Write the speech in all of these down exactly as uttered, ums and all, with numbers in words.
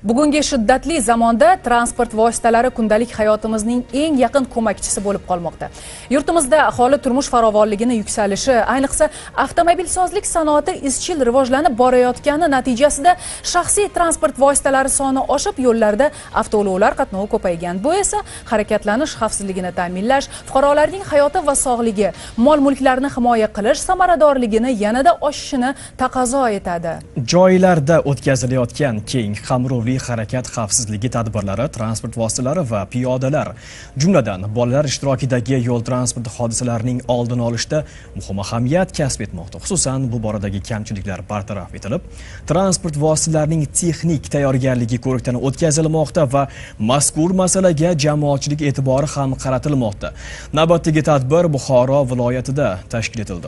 Bugungi shiddatli zamonda transport vositalari kundalik hayotimizning eng yaqin ko'makchisi bo'lib qolmoqda. Yurtimizda aholi turmush farovonligini yuksalishi, ayniqsa avtomobilsozlik sanoati izchil rivojlanib borayotgani natijasida shaxsiy transport vositalari soni oshib, yo'llarda avtoulovlar qatnovi ko'paygan. Bu esa harakatlanish xavfsizligini ta'minlash, fuqarolarning hayoti va sog'ligi, mol-mulklarni himoya qilish samaradorligini yanada oshishini taqozo etadi. Joylarda o'tkazilayotgan keng qamrovli harakat xavfsizligi tadbirlari transport vositalari va piyodalar, jumladan bolalar ishtirokidagi yo'l transport hodisalarining oldini olishda muhim ahamiyat kasb etmoqda. Xususan, bu boradagi kamchiliklar bartaraf etilib, transport vositalarining texnik tayyorgarligi ko'rikdan o'tkazilmoqda va mazkur masalaga jamoatchilik e'tibori ham qaratilmoqda. Navbatdagi tadbir Buxoro viloyatida tashkil etildi.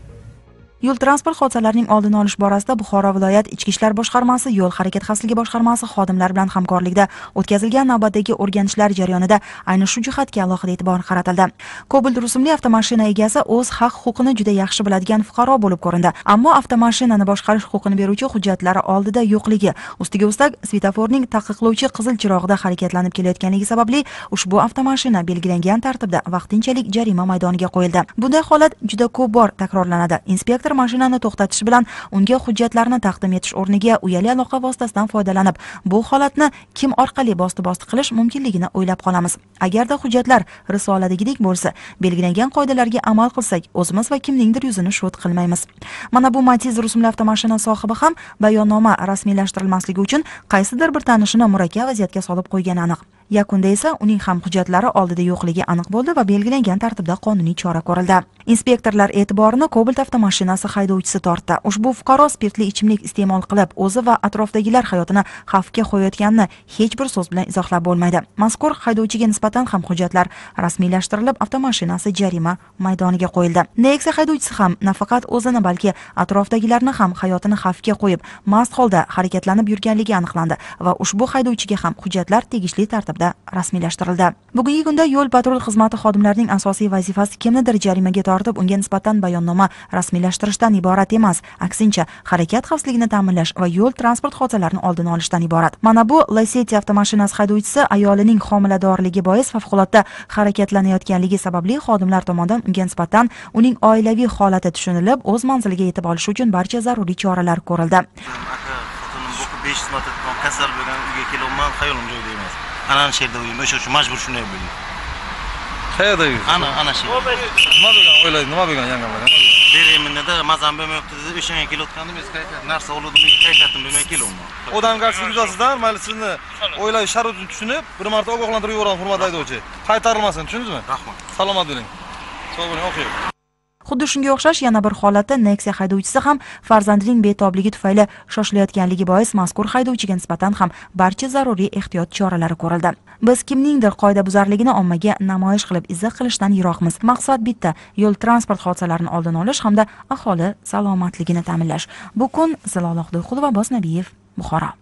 Yo'l transport hodisalarining oldini olish borasida Buxoro viloyat Ichki ishlar boshqarmasi, Yo'l harakati xavfsizligi boshqarmasi xodimlari bilan hamkorlikda o'tkazilgan navbatdagi o'rganishlar jarayonida ayni shu jihatga alohida e'tibor qaratildi. Cobalt rusumli avtomashina egasi o'z haq-huquqini juda yaxshi biladigan fuqaro bo'lib ko'rindi. Ammo avtomashinani boshqarish huquqini beruvchi hujjatlari oldida yo'qligi, ustiga ustak svetoforning taqiqlovchi qizil chirog'ida harakatlanib kelayotganligi sababli ushbu avtomashina belgilangan tartibda vaqtinchalik jarima maydoniga qo'yildi. Bunday holat juda ko'p bor takrorlanadi. Inspektor mashinani to'xtatish bilan unga hujjatlarni taqdim etish o'rniga uyali aloqa vositasidan foydalanib, bu holatni kim orqali bosti-bosti qilish mumkinligini o'ylab qolamiz. Agarda hujjatlar risoladagidek bo'lsa, belgilangan qoidalarga amal qilsak, o'zimiz va kimningdir yuzini sho't qilmaymiz. Mana bu Matiz rusumli avtomashina sohibi ham bayonnoma rasmiylashtirilmasligi uchun qaysidir bir tanishini murakkab vaziyatga solib qo'ygani aniq. Yakunda esa uning ham hujjatlari oldida yo'qligi aniq bo'ldi va belgilangan tartibda qonuniy chora ko'rildi. Inspektorlar e'tiborini Cobalt avtomashinasi haydovchisi tortdi. Ushbu fuqaro spirtli ichimlik iste'mol qilib, o'zi va atrofdagilar hayotini xavfga qo'yayotganini hech bir so'z bilan izohlab bo'lmaydi. Mazkur haydovchiga nisbatan ham hujjatlar rasmiylashtirilib, avtomashinasi jarima maydoniga qo'yildi. Nexia haydovchisi ham nafaqat o'zini, balki atrofdagilarni ham hayotini xavfga qo'yib, mast holda harakatlanib yurganligi aniqlandi va ushbu haydovchiga ham hujjatlar tegishli tartibda rasmiylashtirildi. Bugungi kunda yo'l patrul xizmati xodimlarining asosiy vazifasi kimnidir jarimaga tortib, unga nisbatan bayonnoma rasmiylashtirishdan iborat emas, aksincha harakat xavfsizligini ta'minlash va yo'l transport hodisalarini oldini olishdan iborat. Mana bu Lacetti avtomashinasi haydovchisi ayolining homiladorligi bois favqulodda harakatlanayotganligi sababli xodimlar tomonidan unga nisbatan uning oilaviy holati tushunilib, o'z manziliga yetib olish uchun barcha zaruriy choralar ko'rildi. besh marta kasal bo'lgan uyga kelyapman, xayolim joyida emas. Ana sherda uyim, o'sha uchun majbur shunday bo'ldi. Qayerda uyingiz? Ana, ana sher. Nima bo'lgan? O'ylaydi, nima bo'lgan yangamlar? Bereminda mazam bo'lmayapti dedi, o'shanga kelayotgandim, biz kayfiyat narsa oldim, kayfiyatim bo'lmay kelyapman. Odamgarchilik yuzasidan mayli sizni o'ylash sharoitini tushunib, bir marta ogohlantirib yuboraman, hurmatli haydovchi. Qaytarilmasin, tushundingizmi? Rahmat. Salomat bo'ling. Sog' bo'ling, o'qing. Xuddi shunga o'xshash yana bir holatda Nexia haydovchisi ham farzandining betobligi tufayli shoshilayotganligi bois mazkur haydovchiga nisbatan ham barcha zaruriy ehtiyot choralari ko'rildi. Biz kimningdir qoidabuzarligini ommaga namoyish qilib izoh qilishdan yiroqmiz. Maqsad bitta, yo'l transport hodisalarini oldini olish hamda aholi salomatligini ta'minlash. Bu kun Zilola Xudoyqulova, Bosnabiyev, Buxoro.